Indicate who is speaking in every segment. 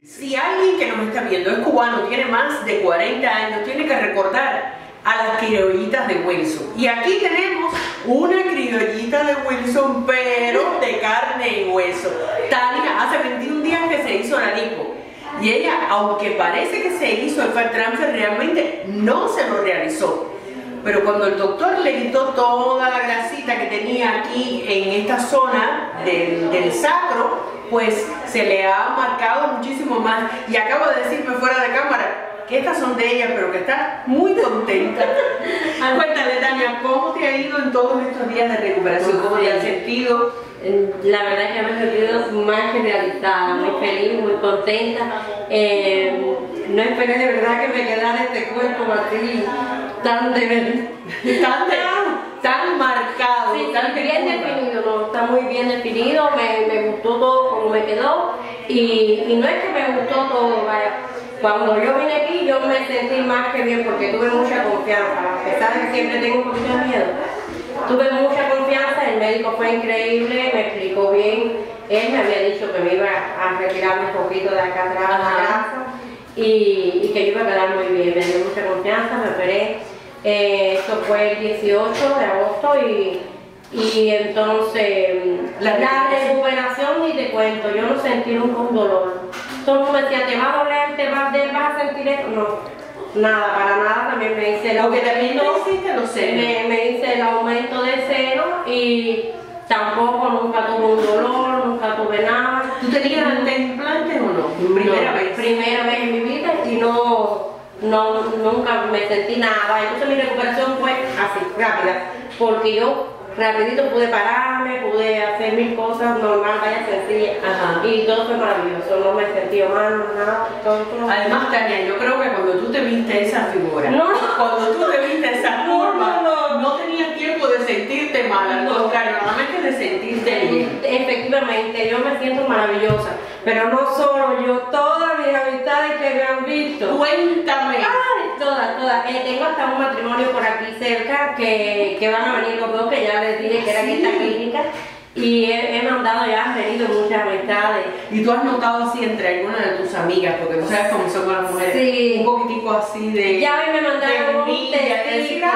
Speaker 1: Si alguien que nos está viendo es cubano, tiene más de 40 años, tiene que recordar a las criollitas de Wilson. Y aquí tenemos una criollita de Wilson, pero de carne y hueso. Tania hace 21 días que se hizo la lipo. Y ella, aunque parece que se hizo el fat transfer, realmente no se lo realizó. Pero cuando el doctor le quitó toda la grasita que tenía aquí en esta zona del sacro, pues se le ha marcado muchísimo más. Y acabo de decirme fuera de cámara que estas son de ella, pero que está muy contenta. Cuéntale, Tania, ¿cómo te ha ido en todos estos días de recuperación? ¿Cómo te has sentido?
Speaker 2: La verdad es que me he sentido más que realizada, muy feliz, muy contenta. No esperé de verdad que me quedara este cuerpo así, tan marcado,
Speaker 1: sí,
Speaker 2: tan bien definido, ¿no? Está muy bien definido, me gustó todo como me quedó y no es que me gustó todo, vaya. Cuando yo vine aquí yo me sentí más que bien porque tuve mucha confianza, a pesar de que siempre tengo un poquito de miedo. Tuve mucha confianza, el médico fue increíble, me explicó bien, él me había dicho que me iba a retirar un poquito de acá atrás de la casa y que yo iba a quedar muy bien, me dio mucha confianza, me operé, esto fue el 18 de agosto y entonces la recuperación ni te cuento, yo no sentí nunca un dolor. Todo el mundo me decía, ¿te va a doler? ¿Te vas a sentir esto? No. Nada, para nada, también me hice el aumento de seno y tampoco nunca tuve un dolor, nunca tuve nada.
Speaker 1: ¿Tú tenías antes implantes o no?
Speaker 2: Primera vez en mi vida y nunca me sentí nada. Entonces mi recuperación fue así, rápida, porque yo rapidito pude pararme, pude hacer mil cosas normal, vaya sencilla. Y todo fue maravilloso, no me sentí mal, nada.
Speaker 1: Además, Tania, yo creo que cuando tú te viste esa figura, cuando tú te viste esa forma, no tenías tiempo de sentirte mal, al contrario, solamente de sentirte bien.
Speaker 2: Efectivamente, yo me siento maravillosa, pero no solo yo, todas mis amistades que me han visto.
Speaker 1: Cuéntame.
Speaker 2: Todas. Tengo hasta un matrimonio por aquí cerca que van a venir los dos, que ya les dije que era en esta clínica. Y he mandado, ya han venido muchas amistades.
Speaker 1: ¿Y tú has notado así entre algunas de tus amigas, porque tú sabes cómo son las mujeres,
Speaker 2: sí,
Speaker 1: un poquitico así de...
Speaker 2: Ya me mandaron un
Speaker 1: testigo.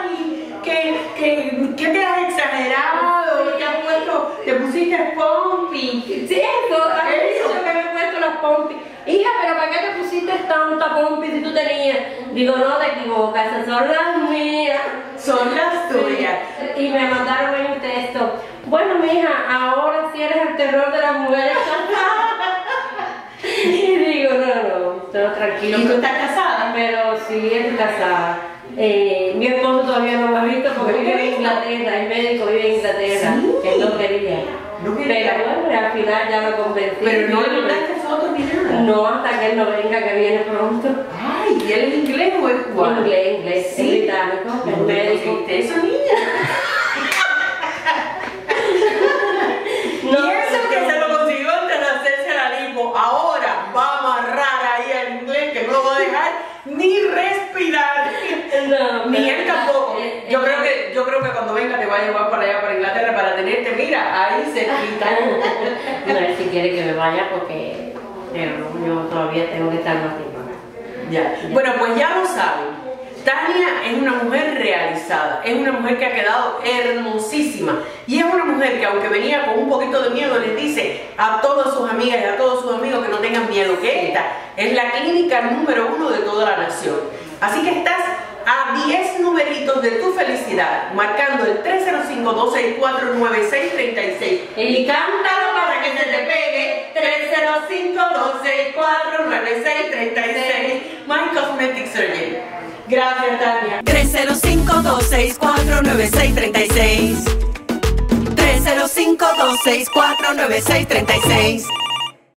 Speaker 1: ¿Qué te has exagerado? ¿Te pusiste pompi?
Speaker 2: Sí, eso que me he puesto las pompi. Hija, pero ¿para qué te pusiste tanta pompi si tú tenías? Digo, no te equivocas, esas son las mías.
Speaker 1: Son las tuyas.
Speaker 2: Y me mandaron un texto. Bueno, mija, ahora sí eres el terror de las mujeres. Y digo, no, estoy tranquilo.
Speaker 1: ¿Y tú estás casada?
Speaker 2: Pero sí, estoy casada. Mi esposo todavía no me ha visto porque vive en Inglaterra, el médico vive en Inglaterra, ¿sí? Que no quería. Pero bueno, al final ya lo convencí.
Speaker 1: Pero no le mandaste fotos ni nada.
Speaker 2: No, hasta que él no venga, que viene pronto.
Speaker 1: Ay, ¿y él es inglés o es cubano?
Speaker 2: Inglés,
Speaker 1: ¿sí?
Speaker 2: Es británico, es médico.
Speaker 1: ¿Eso, niña? Y eso que se lo consiguió antes de hacerse la lipo, ahora va a amarrar ahí al inglés que no lo va a dejar ni respirar.
Speaker 2: No,
Speaker 1: ni él tampoco. Yo creo que cuando venga te va a llevar para allá, para Inglaterra, para tenerte, mira, ahí se quita.
Speaker 2: No, él si quiere que me vaya porque yo todavía tengo que estar más tiempo.
Speaker 1: Ya. Bueno, pues ya lo saben. Tania es una mujer realizada, es una mujer que ha quedado hermosísima y es una mujer que, aunque venía con un poquito de miedo, les dice a todas sus amigas y a todos sus amigos que no tengan miedo, que esta es la clínica número 1 de toda la nación. Así que estás a 10 numeritos de tu felicidad, marcando el 305-264-9636 y cántalo para que se te pegue. 305-264-9636. My Cosmetic Surgeon. Gracias, Tania.
Speaker 3: 305-264-9636. 305-264-9636.